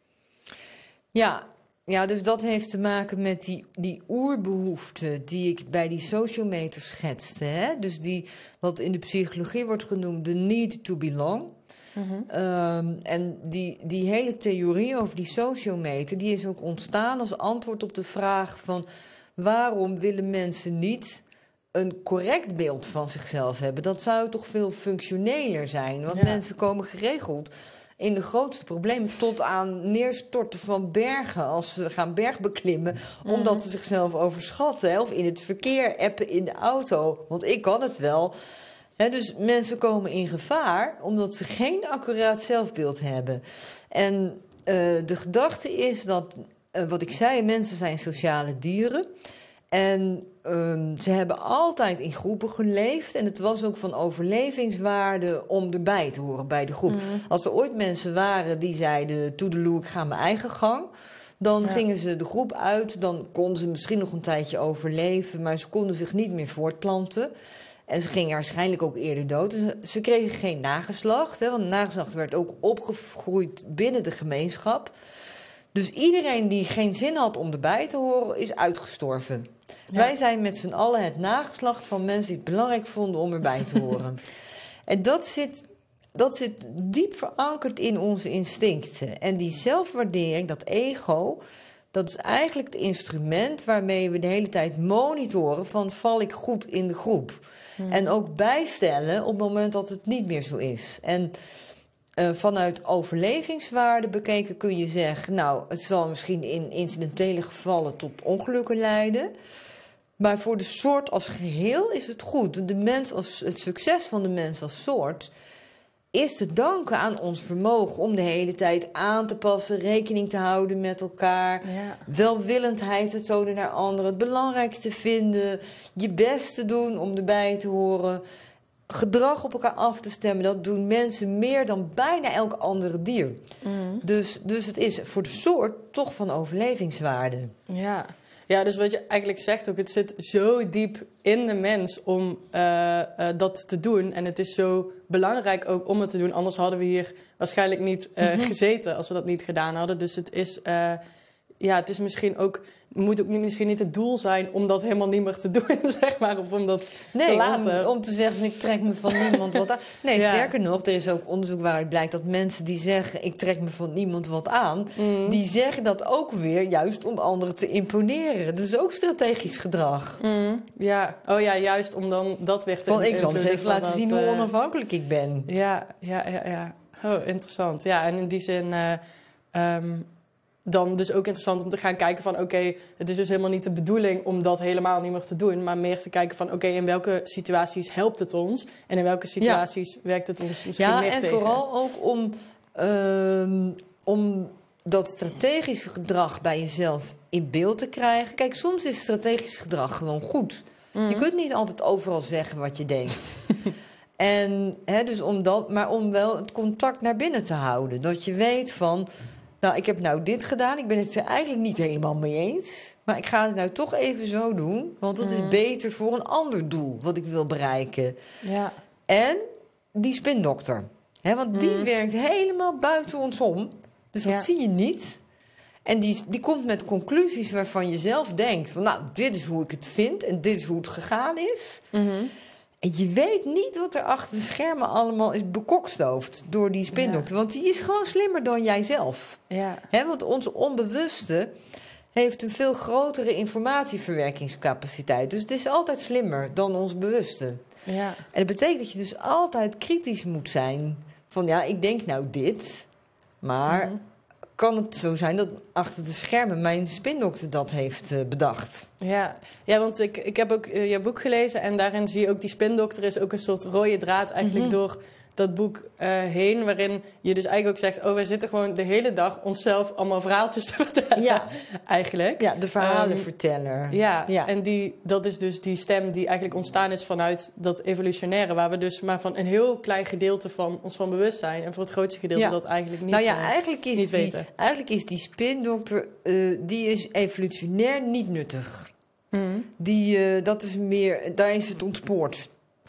Ja, dus dat heeft te maken met die oerbehoefte die ik bij die sociometer schetste. Hè? Dus wat in de psychologie wordt genoemd de need to belong. En die hele theorie over die sociometer, die is ook ontstaan als antwoord op de vraag van waarom willen mensen niet een correct beeld van zichzelf hebben? Dat zou toch veel functioneler zijn, want mensen komen geregeld in de grootste problemen tot aan neerstorten van bergen als ze gaan bergbeklimmen, omdat ze zichzelf overschatten. Hè? Of in het verkeer appen in de auto, want ik kan het wel. Dus mensen komen in gevaar omdat ze geen accuraat zelfbeeld hebben. En de gedachte is dat, wat ik zei, mensen zijn sociale dieren. En ze hebben altijd in groepen geleefd. En het was ook van overlevingswaarde om erbij te horen bij de groep. Als er ooit mensen waren die zeiden, toedeloe, ik ga mijn eigen gang. Dan gingen ze de groep uit. Dan konden ze misschien nog een tijdje overleven. Maar ze konden zich niet meer voortplanten. En ze gingen waarschijnlijk ook eerder dood. Dus ze kregen geen nageslacht. Hè, want nageslacht werd ook opgegroeid binnen de gemeenschap. Dus iedereen die geen zin had om erbij te horen, is uitgestorven. Ja. Wij zijn met z'n allen het nageslacht van mensen die het belangrijk vonden om erbij te horen. En dat zit diep verankerd in onze instincten. En die zelfwaardering, dat ego, dat is eigenlijk het instrument waarmee we de hele tijd monitoren van val ik goed in de groep. En ook bijstellen op het moment dat het niet meer zo is. En vanuit overlevingswaarde bekeken kun je zeggen, nou, het zal misschien in incidentele gevallen tot ongelukken leiden. Maar voor de soort als geheel is het goed. Het succes van de mens als soort is te danken aan ons vermogen om de hele tijd aan te passen, rekening te houden met elkaar, welwillendheid te tonen naar anderen, het belangrijk te vinden, je best te doen om erbij te horen, gedrag op elkaar af te stemmen. Dat doen mensen meer dan bijna elk andere dier. Dus het is voor de soort toch van overlevingswaarde. Ja, dus wat je eigenlijk zegt ook, het zit zo diep in de mens om dat te doen. En het is zo belangrijk ook om het te doen. Anders hadden we hier waarschijnlijk niet gezeten als we dat niet gedaan hadden. Dus het is misschien ook, moet ook misschien niet het doel zijn om dat helemaal niet meer te doen, zeg maar. Of om dat te laten. Om te zeggen, ik trek me van niemand wat aan. Nee, sterker nog, er is ook onderzoek waaruit blijkt dat mensen die zeggen, ik trek me van niemand wat aan, die zeggen dat ook weer juist om anderen te imponeren. Dat is ook strategisch gedrag. Ja, juist om dan dat weer te... Want ik zal eens even laten zien hoe onafhankelijk ik ben. Ja. Oh, interessant. Ja, en in die zin... dan dus ook interessant om te gaan kijken van... oké, het is dus helemaal niet de bedoeling om dat helemaal niet meer te doen... maar meer te kijken van oké, in welke situaties helpt het ons... en in welke situaties werkt het ons misschien meer tegen. Ja, en vooral ook om dat strategische gedrag bij jezelf in beeld te krijgen. Kijk, soms is strategisch gedrag gewoon goed. Je kunt niet altijd overal zeggen wat je denkt. En dus om wel het contact naar binnen te houden. Dat je weet van... Nou, ik heb nou dit gedaan. Ik ben het er eigenlijk niet helemaal mee eens. Maar ik ga het nou toch even zo doen. Want dat is beter voor een ander doel wat ik wil bereiken. Ja. En die spindokter. Want die werkt helemaal buiten ons om. Dus dat zie je niet. En die komt met conclusies waarvan je zelf denkt... van nou, dit is hoe ik het vind en dit is hoe het gegaan is. En je weet niet wat er achter de schermen allemaal is bekokstoofd door die spindokter. Want die is gewoon slimmer dan jijzelf. Want onze onbewuste heeft een veel grotere informatieverwerkingscapaciteit. Dus het is altijd slimmer dan ons bewuste. En dat betekent dat je dus altijd kritisch moet zijn. Van ik denk nou dit, maar... kan het zo zijn dat achter de schermen mijn spindokter dat heeft bedacht. Ja, want ik heb ook jouw boek gelezen... en daarin zie je ook die spindokter is ook een soort rode draad... eigenlijk door dat boek heen... waarin je dus eigenlijk ook zegt... we zitten gewoon de hele dag onszelf allemaal verhaaltjes te vertellen. Eigenlijk. Ja, de verhalenverteller. En dat is dus die stem die eigenlijk ontstaan is vanuit dat evolutionaire... waar we dus maar van een heel klein gedeelte van ons van bewust zijn... en voor het grootste gedeelte dat eigenlijk niet, niet weten. Eigenlijk is die spindokter... die is evolutionair niet nuttig. Dat is meer... daar is het ontspoord.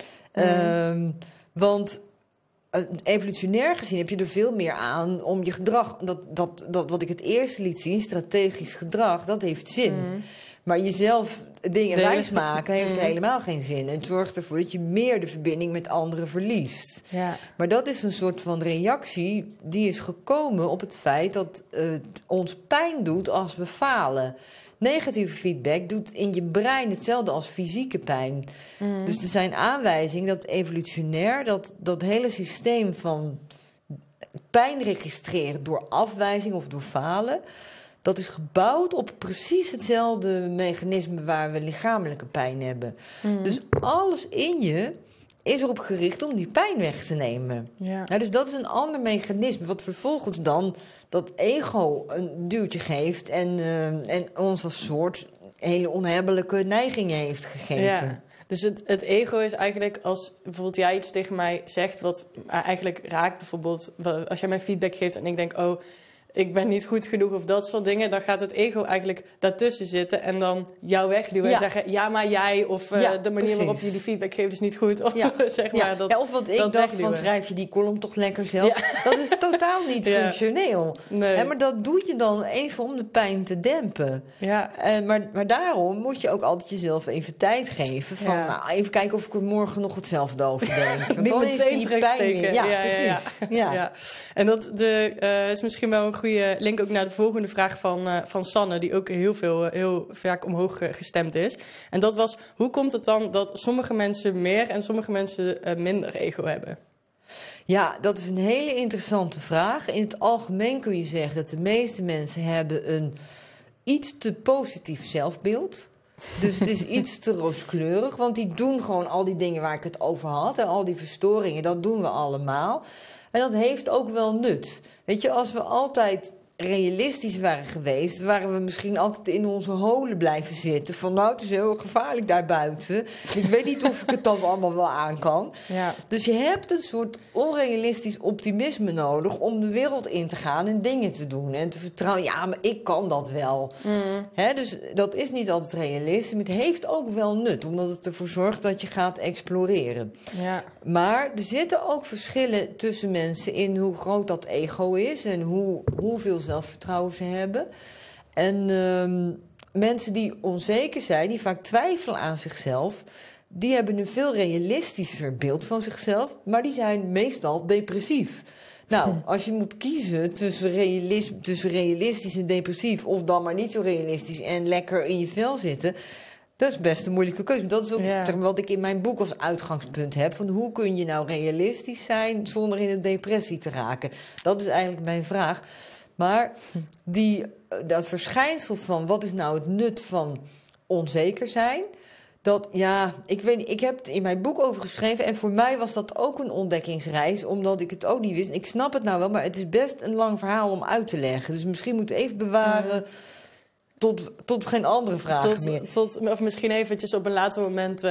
Want... evolutionair gezien heb je er veel meer aan om je gedrag... Dat wat ik het eerst liet zien, strategisch gedrag, dat heeft zin. Maar jezelf dingen wijsmaken heeft helemaal geen zin. En het zorgt ervoor dat je meer de verbinding met anderen verliest. Maar dat is een soort van reactie die is gekomen op het feit... dat het ons pijn doet als we falen. Negatieve feedback doet in je brein hetzelfde als fysieke pijn. Dus er zijn aanwijzingen dat evolutionair... dat hele systeem van pijn registreren door afwijzing of door falen... dat is gebouwd op precies hetzelfde mechanisme... waar we lichamelijke pijn hebben. Dus alles in je is erop gericht om die pijn weg te nemen. Dus dat is een ander mechanisme... wat vervolgens dan... dat ego een duwtje geeft en ons als soort hele onhebbelijke neigingen heeft gegeven. Dus het ego is eigenlijk als bijvoorbeeld jij iets tegen mij zegt... wat eigenlijk raakt bijvoorbeeld... als jij mij feedback geeft en ik denk... ik ben niet goed genoeg of dat soort dingen... dan gaat het ego eigenlijk daartussen zitten... en dan jou wegduwen en zeggen... ja, maar jij of de manier waarop je die feedback geeft is niet goed. Of, zeg maar, of wat ik dacht wegduwen. Van schrijf je die column toch lekker zelf. Dat is totaal niet functioneel. Nee. Maar dat doe je dan even om de pijn te dempen. Maar daarom moet je ook altijd jezelf even tijd geven. Van even kijken of ik er morgen nog hetzelfde over denk. Want dan is die pijn weer. Precies. Ja. En dat is misschien wel een goede link ook naar de volgende vraag van Sanne... die ook heel vaak omhoog gestemd is. En dat was, hoe komt het dan dat sommige mensen meer... en sommige mensen minder ego hebben? Ja, dat is een hele interessante vraag. In het algemeen kun je zeggen dat de meeste mensen hebben een iets te positief zelfbeeld. Dus het is iets te rooskleurig, want die doen gewoon al die dingen waar ik het over had. En al die verstoringen, dat doen we allemaal. En dat heeft ook wel nut. Weet je, als we altijd realistisch waren geweest, waren we misschien altijd in onze holen blijven zitten. Van nou, het is heel gevaarlijk daar buiten. Ik weet niet of ik het dan allemaal wel aan kan. Ja. Dus je hebt een soort onrealistisch optimisme nodig om de wereld in te gaan en dingen te doen. En te vertrouwen, ja, maar ik kan dat wel. Dus dat is niet altijd realistisch. Maar het heeft ook wel nut, omdat het ervoor zorgt dat je gaat exploreren. Ja. Maar er zitten ook verschillen tussen mensen in hoe groot dat ego is en hoeveel zelfvertrouwen ze hebben. En mensen die onzeker zijn, die vaak twijfelen aan zichzelf, die hebben een veel realistischer beeld van zichzelf, maar die zijn meestal depressief. Nou, als je moet kiezen tussen realistisch en depressief, of dan maar niet zo realistisch en lekker in je vel zitten, dat is best een moeilijke keuze. Dat is ook zeg maar, wat ik in mijn boek als uitgangspunt heb. Van hoe kun je nou realistisch zijn zonder in een depressie te raken? Dat is eigenlijk mijn vraag. Maar dat verschijnsel van wat is nou het nut van onzeker zijn? Dat, ja, ik weet niet, ik heb het in mijn boek over geschreven. En voor mij was dat ook een ontdekkingsreis, omdat ik het ook niet wist. Ik snap het nou wel, maar het is best een lang verhaal om uit te leggen. Dus misschien moet ik even bewaren tot geen andere vragen meer. Of misschien eventjes op een later moment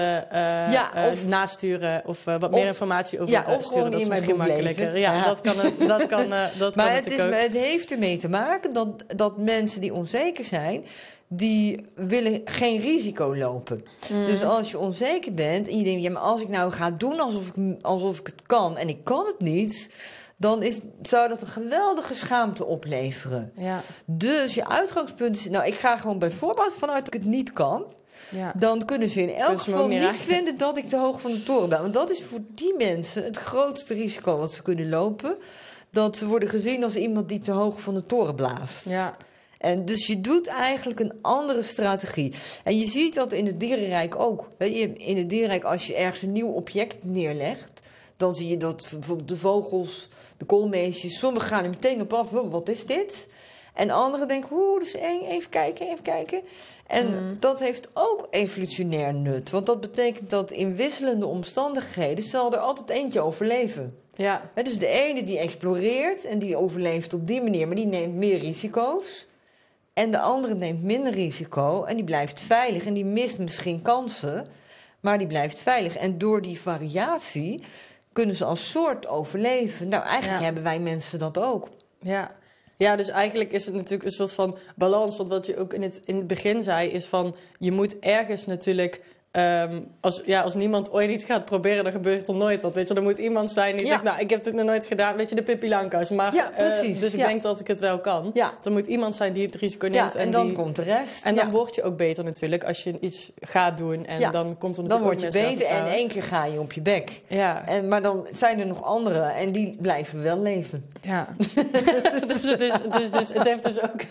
nasturen of wat meer informatie over of sturen. gewoon dat in mijn misschien boek makkelijker. lezen. Ja, dat kan maar het heeft ermee te maken dat mensen die onzeker zijn, die willen geen risico lopen. Dus als je onzeker bent en je denkt, ja, maar als ik nou ga doen alsof ik het kan en ik kan het niet, dan zou dat een geweldige schaamte opleveren. Ja. Dus je uitgangspunt is, nou, ik ga gewoon bij voorbaat vanuit dat ik het niet kan. Ja. Dan kunnen ze in elk geval niet vinden dat ik te hoog van de toren ben. Want dat is voor die mensen het grootste risico wat ze kunnen lopen. Dat ze worden gezien als iemand die te hoog van de toren blaast. Ja. En dus je doet eigenlijk een andere strategie. En je ziet dat in het dierenrijk ook. In het dierenrijk, als je ergens een nieuw object neerlegt, dan zie je dat bijvoorbeeld de vogels, de koolmeesjes, sommigen gaan er meteen op af. Wat is dit? En anderen denken, dus even kijken. En dat heeft ook evolutionair nut. Want dat betekent dat in wisselende omstandigheden zal er altijd eentje overleven. Ja. Dus de ene die exploreert en die overleeft op die manier, maar die neemt meer risico's. En de andere neemt minder risico en die blijft veilig. En die mist misschien kansen, maar die blijft veilig. En door die variatie kunnen ze als soort overleven. Nou, eigenlijk hebben wij mensen dat ook. Ja, dus eigenlijk is het natuurlijk een soort van balans. Want wat je ook in het begin zei, is van je moet ergens natuurlijk, als niemand ooit iets gaat proberen, dan gebeurt er nooit wat. Weet je, er moet iemand zijn die zegt, nou, ik heb dit nog nooit gedaan. Weet je, de Pippi Langkous. Maar, dus ik denk dat ik het wel kan. Ja. Er moet iemand zijn die het risico neemt. Ja, en dan komt de rest. En dan word je ook beter natuurlijk als je iets gaat doen. En dan komt er natuurlijk dan word je beter en 1 keer ga je op je bek. Ja. Maar dan zijn er nog anderen en die blijven wel leven. Ja. dus het heeft dus ook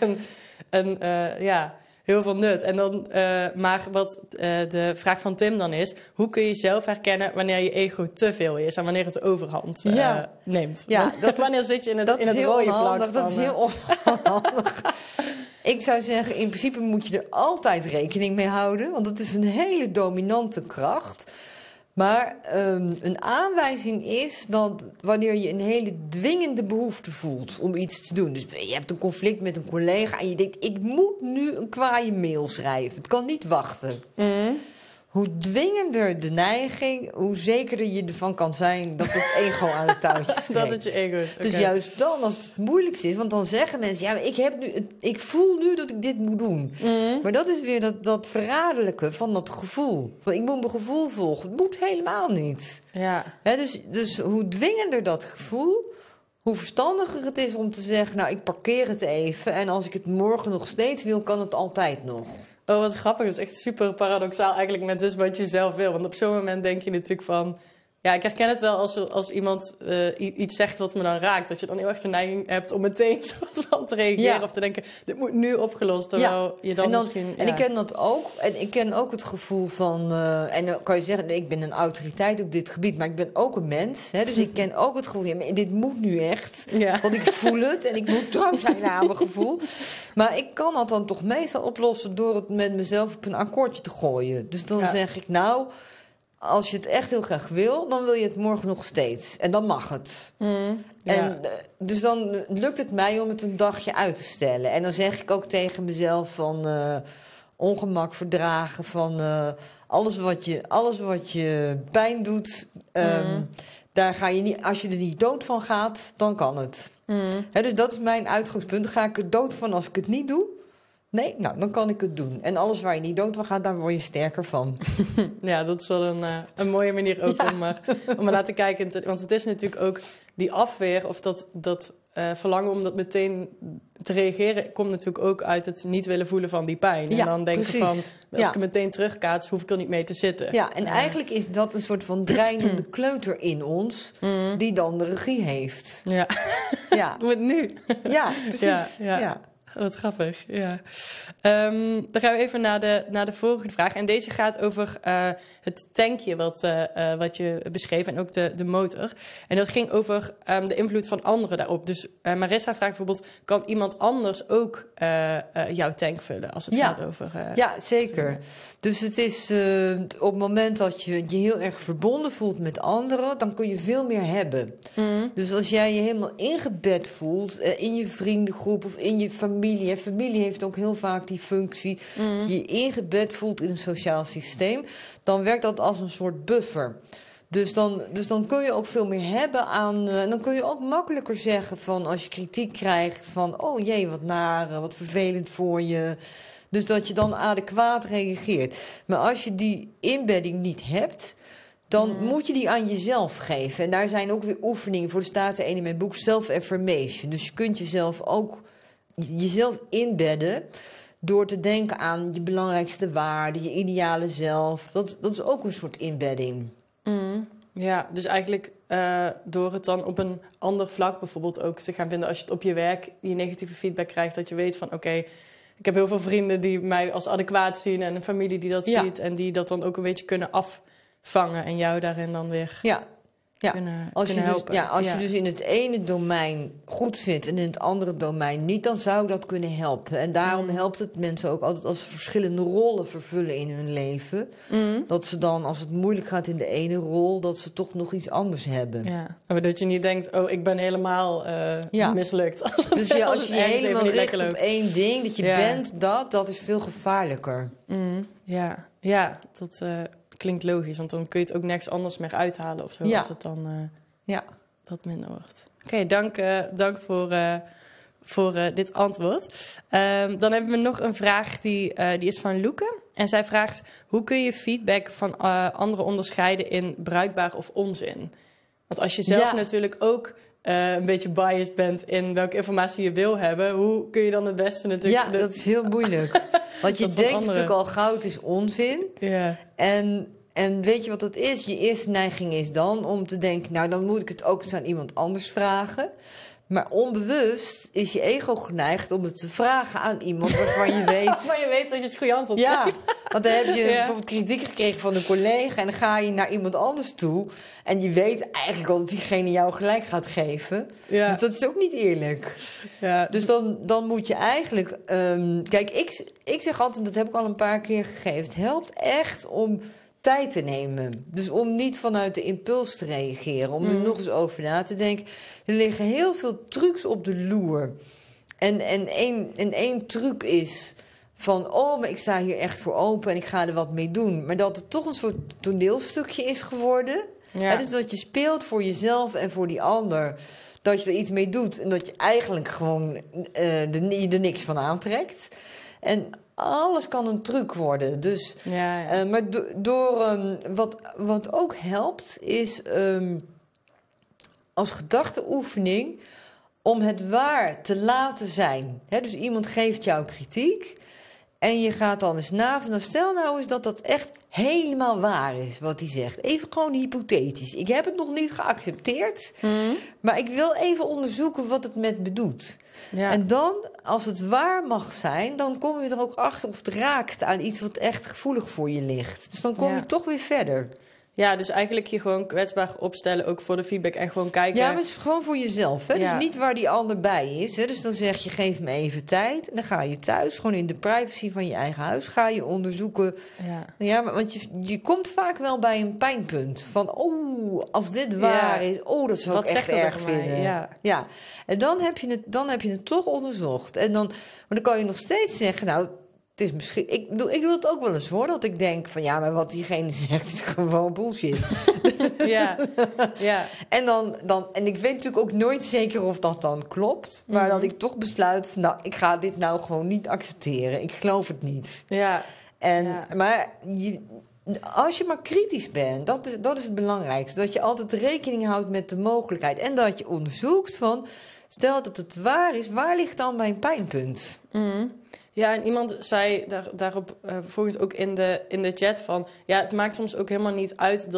heel veel nut. En dan, maar wat de vraag van Tim dan is, hoe kun je zelf herkennen wanneer je ego te veel is en wanneer het de overhand neemt? Ja, wanneer zit je in het rode vlak? Dat is heel onhandig. Ik zou zeggen, in principe moet je er altijd rekening mee houden, want het is een hele dominante kracht. Maar een aanwijzing is dat wanneer je een hele dwingende behoefte voelt om iets te doen. Dus je hebt een conflict met een collega en je denkt, ik moet nu een kwaaie mail schrijven. Het kan niet wachten. Hoe dwingender de neiging, hoe zekerder je ervan kan zijn dat het ego aan het touwtje trekt. Dat het je ego is. Okay. Dus juist dan, als het moeilijkste is, want dan zeggen mensen, ja, ik voel nu dat ik dit moet doen. Maar dat is weer dat verraderlijke van dat gevoel. Van, ik moet mijn gevoel volgen. Het moet helemaal niet. Ja. Dus hoe dwingender dat gevoel, hoe verstandiger het is om te zeggen, nou, ik parkeer het even en als ik het morgen nog steeds wil, kan het altijd nog. Oh, wat grappig. Dat is echt super paradoxaal eigenlijk met dus wat je zelf wil. Want op zo'n moment denk je natuurlijk van, Ja, ik herken het wel als iemand iets zegt wat me dan raakt. Dat je dan heel erg de neiging hebt om meteen soort van te reageren. Of te denken, dit moet nu opgelost. Terwijl je dan misschien... En ik ken dat ook. En ik ken ook het gevoel van... en dan kan je zeggen, ik ben een autoriteit op dit gebied. Maar ik ben ook een mens. Hè, dus ik ken ook het gevoel, ja, maar dit moet nu echt. Ja. Want ik voel het en ik moet trouw zijn naar mijn gevoel. Maar ik kan dat dan toch meestal oplossen door het met mezelf op een akkoordje te gooien. Dus dan zeg ik, nou... Als je het echt heel graag wil, dan wil je het morgen nog steeds. En dan mag het. En, dus dan lukt het mij om het een dagje uit te stellen. En dan zeg ik ook tegen mezelf van... ongemak verdragen, van alles wat je pijn doet... daar ga je niet, als je er niet dood van gaat, dan kan het. Dus dat is mijn uitgangspunt. Dan ga ik er dood van als ik het niet doe... Nee, nou, dan kan ik het doen. En alles waar je niet dood van gaat, daar word je sterker van. Ja, dat is wel een mooie manier ook om er naar te kijken. Want het is natuurlijk ook die afweer of dat verlangen om dat meteen te reageren... komt natuurlijk ook uit het niet willen voelen van die pijn. En dan denken van, als ik er meteen terugkaats, hoef ik er niet mee te zitten. Ja, en eigenlijk is dat een soort van dreinende kleuter in ons... die dan de regie heeft. Ja, doe het nu. Ja, precies. Ja. Wat grappig, ja. Dan gaan we even naar de volgende vraag. En deze gaat over het tankje wat je beschreef en ook de motor. En dat ging over de invloed van anderen daarop. Dus Marissa vraagt bijvoorbeeld, kan iemand anders ook jouw tank vullen als het gaat over... ja, zeker. Dus het is op het moment dat je je heel erg verbonden voelt met anderen... dan kun je veel meer hebben. Dus als jij je helemaal ingebed voelt in je vriendengroep of in je familie... En familie heeft ook heel vaak die functie... je ingebed voelt in een sociaal systeem... dan werkt dat als een soort buffer. Dus dan kun je ook veel meer hebben aan... dan kun je ook makkelijker zeggen van als je kritiek krijgt... van oh jee, wat naar, wat vervelend voor je... Dus dat je dan adequaat reageert. Maar als je die inbedding niet hebt... dan moet je die aan jezelf geven. En daar zijn ook weer oefeningen voor. Er staat er een in mijn boek, self-affirmation. Dus je kunt jezelf ook... jezelf inbedden door te denken aan je belangrijkste waarden, je ideale zelf. Dat is ook een soort inbedding. Ja, dus eigenlijk door het dan op een ander vlak bijvoorbeeld ook te gaan vinden... als je het op je werk die negatieve feedback krijgt... dat je weet van oké, ik heb heel veel vrienden die mij als adequaat zien... en een familie die dat ziet en die dat dan ook een beetje kunnen afvangen... en jou daarin dan weer... Als je dus in het ene domein goed zit en in het andere domein niet... dan zou dat kunnen helpen. En daarom helpt het mensen ook altijd als ze verschillende rollen vervullen in hun leven. Dat ze dan, als het moeilijk gaat in de ene rol... dat ze toch nog iets anders hebben. Ja, maar dat je niet denkt, oh, ik ben helemaal mislukt. Dus als je helemaal richt op één ding, dat je bent dat is veel gevaarlijker. Ja, dat... klinkt logisch, want dan kun je het ook nergens anders meer uithalen of zo, als het dan wat minder wordt. Oké, dank voor dit antwoord. Dan hebben we nog een vraag, die is van Loeke. En zij vraagt, hoe kun je feedback van anderen onderscheiden in bruikbaar of onzin? Want als je zelf natuurlijk ook een beetje biased bent in welke informatie je wil hebben... hoe kun je dan het beste natuurlijk... Ja, dat is heel moeilijk. Want je denkt natuurlijk al goud is onzin. Ja. En weet je wat dat is? Je eerste neiging is dan om te denken... nou, dan moet ik het ook eens aan iemand anders vragen. Maar onbewust is je ego geneigd om het te vragen aan iemand waarvan je weet... Maar je weet dat je het goede antwoord krijgt. Want dan heb je bijvoorbeeld kritiek gekregen van een collega... en dan ga je naar iemand anders toe... en je weet eigenlijk al dat diegene jou gelijk gaat geven. Ja. Dus dat is ook niet eerlijk. Ja. Dus dan moet je eigenlijk... kijk, ik zeg altijd, dat heb ik al een paar keer gegeven... het helpt echt om tijd te nemen. Dus om niet vanuit de impuls te reageren. Om er nog eens over na te denken. Er liggen heel veel trucs op de loer. En één truc is... van, oh, maar ik sta hier echt voor open en ik ga er wat mee doen. Maar dat het toch een soort toneelstukje is geworden. Ja. Dus dat je speelt voor jezelf en voor die ander. Dat je er iets mee doet en dat je eigenlijk gewoon je er niks van aantrekt. En alles kan een truc worden. Dus, maar wat ook helpt is als gedachteoefening... om het waar te laten zijn. Dus iemand geeft jou kritiek... en je gaat dan eens na van... stel nou eens dat echt helemaal waar is wat hij zegt. Even gewoon hypothetisch. Ik heb het nog niet geaccepteerd, maar ik wil even onderzoeken wat het met me doet. Ja. En dan, als het waar mag zijn, dan kom je er ook achter of het raakt aan iets wat echt gevoelig voor je ligt. Dus dan kom je toch weer verder. Ja, dus eigenlijk je gewoon kwetsbaar opstellen, ook voor de feedback en gewoon kijken. Ja, maar het is gewoon voor jezelf. Hè? Ja. Dus niet waar die ander bij is. Hè? Dus dan zeg je, geef me even tijd. En dan ga je thuis, gewoon in de privacy van je eigen huis, ga je onderzoeken. Ja. Ja, maar, want je komt vaak wel bij een pijnpunt. Van, als dit waar is, dat zou ik echt erg vinden. Ja. En dan heb je het toch onderzocht. En maar dan kan je nog steeds zeggen, nou, het is misschien, ik doe het ook wel eens hoor, dat ik denk van ja, maar wat diegene zegt is gewoon bullshit. Ja. En ik weet natuurlijk ook nooit zeker of dat dan klopt, maar dat ik toch besluit van nou, ik ga dit nou gewoon niet accepteren. Ik geloof het niet. Ja. Maar als je maar kritisch bent, dat is het belangrijkste. Dat je altijd rekening houdt met de mogelijkheid en dat je onderzoekt van, stel dat het waar is, waar ligt dan mijn pijnpunt? Ja, en iemand zei daarop volgens ook in de chat van, ja, het maakt soms ook helemaal niet uit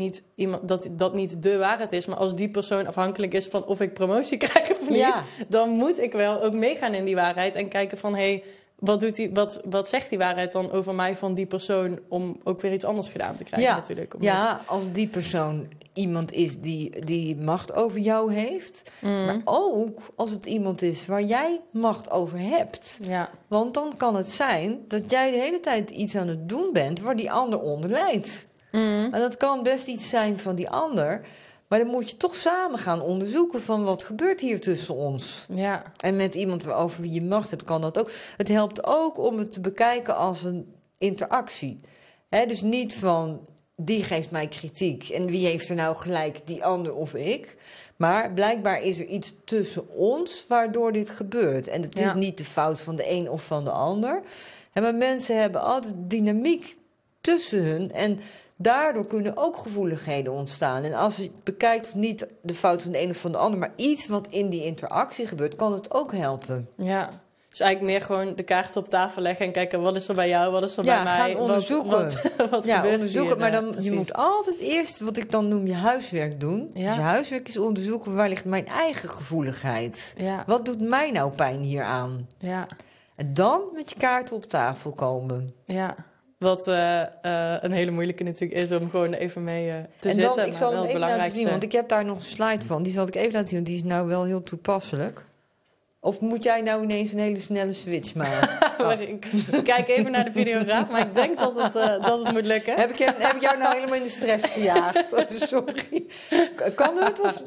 dat niet de waarheid is, maar als die persoon afhankelijk is van of ik promotie krijg of niet, dan moet ik wel ook meegaan in die waarheid en kijken van, hé, wat zegt die waarheid dan over mij van die persoon om ook weer iets anders gedaan te krijgen natuurlijk. Als die persoon iemand is die macht over jou heeft, maar ook als het iemand is waar jij macht over hebt. Ja. Want dan kan het zijn dat jij de hele tijd iets aan het doen bent waar die ander onder lijdt. En dat kan best iets zijn van die ander, maar dan moet je toch samen gaan onderzoeken van wat gebeurt hier tussen ons. Ja. En met iemand waarover je macht hebt, kan dat ook. Het helpt ook om het te bekijken als een interactie. Dus niet van, die geeft mij kritiek en wie heeft er nou gelijk, die ander of ik. Maar blijkbaar is er iets tussen ons waardoor dit gebeurt. En het is niet de fout van de een of van de ander. Maar mensen hebben altijd dynamiek tussen hun en daardoor kunnen ook gevoeligheden ontstaan. En als je bekijkt niet de fout van de een of van de ander, maar iets wat in die interactie gebeurt, kan het ook helpen. Ja, dus eigenlijk meer gewoon de kaarten op tafel leggen en kijken wat is er bij jou, wat is er bij mij. Gaan onderzoeken. Wat gebeurt onderzoeken. hier, maar je moet altijd eerst, wat ik dan noem, je huiswerk doen. Ja. Dus je huiswerk is onderzoeken, waar ligt mijn eigen gevoeligheid? Ja. Wat doet mij nou pijn hieraan? Ja. En dan met je kaarten op tafel komen. Ja. Wat een hele moeilijke natuurlijk is om gewoon even mee te zitten. Ik zal hem even laten zien, want ik heb daar nog een slide van. Die zal ik even laten zien, want die is nou wel heel toepasselijk. Of moet jij nou ineens een hele snelle switch maken? Ik kijk even naar de videograaf, maar ik denk dat het moet lukken. Heb ik jou nou helemaal in de stress gejaagd? Sorry. Kan het? Of?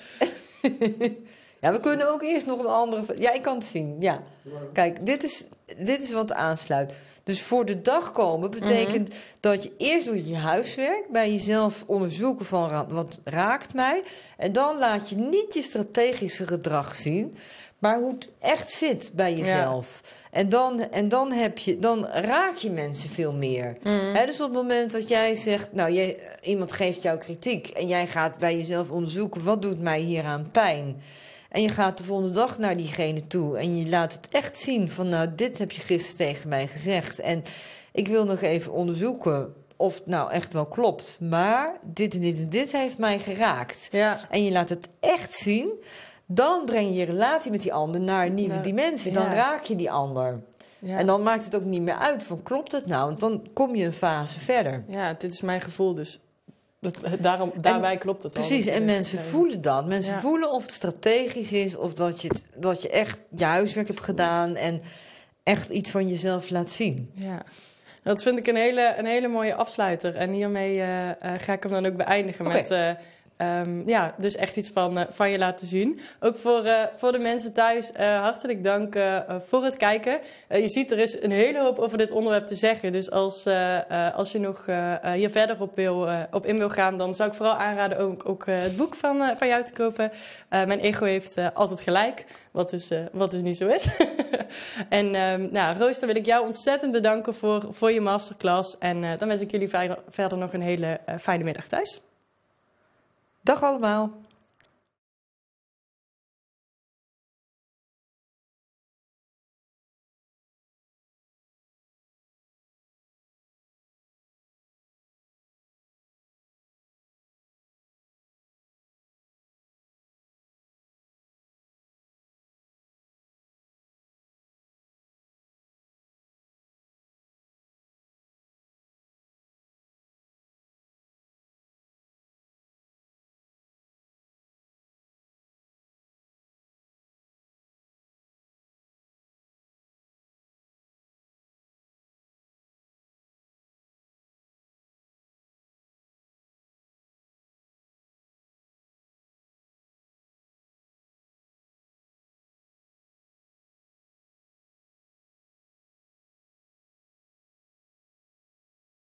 Ja, we kunnen ook eerst nog een andere... Ja, ik kan het zien. Ja. Kijk, dit is wat aansluit. Dus voor de dag komen betekent dat je eerst doet je huiswerk, bij jezelf onderzoeken van wat raakt mij. En dan laat je niet je strategische gedrag zien, maar hoe het echt zit bij jezelf. Ja. En dan raak je mensen veel meer. Dus op het moment dat jij zegt, nou, iemand geeft jou kritiek en jij gaat bij jezelf onderzoeken, wat doet mij hieraan pijn? En je gaat de volgende dag naar diegene toe en je laat het echt zien van, nou, dit heb je gisteren tegen mij gezegd. En ik wil nog even onderzoeken of het nou echt wel klopt. Maar dit en dit en dit heeft mij geraakt. Ja. En je laat het echt zien. Dan breng je je relatie met die ander naar een nieuwe dimensie. Dan raak je die ander. Ja. En dan maakt het ook niet meer uit van, klopt het nou? Want dan kom je een fase verder. Ja, dit is mijn gevoel dus. Daarbij klopt het al. Precies, en mensen voelen dat. Mensen voelen of het strategisch is, of dat je echt je huiswerk hebt gedaan en echt iets van jezelf laat zien. Ja, dat vind ik een hele mooie afsluiter. En hiermee ga ik hem dan ook beëindigen met... dus echt iets van je laten zien. Ook voor de mensen thuis, hartelijk dank voor het kijken. Je ziet, er is een hele hoop over dit onderwerp te zeggen. Dus als je nog hier verder op in wil gaan, dan zou ik vooral aanraden ook het boek van jou te kopen. Mijn ego heeft altijd gelijk, wat dus niet zo is. En Roos, dan wil ik jou ontzettend bedanken voor je masterclass. En dan wens ik jullie verder nog een hele fijne middag thuis. Dag allemaal.